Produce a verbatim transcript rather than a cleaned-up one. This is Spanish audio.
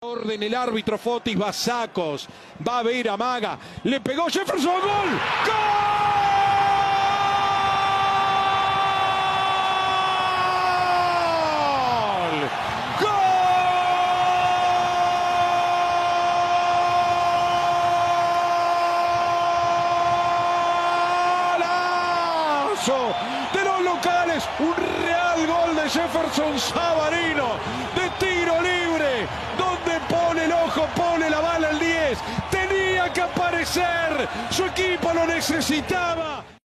Orden el árbitro Fotis Basacos, va a ver, amaga, le pegó Jefferson, gol, gol, golazo de los locales, un real gol de Jefferson Savarino, de tiro libre, donde pone el ojo, pone la bala el diez, tenía que aparecer, su equipo lo necesitaba.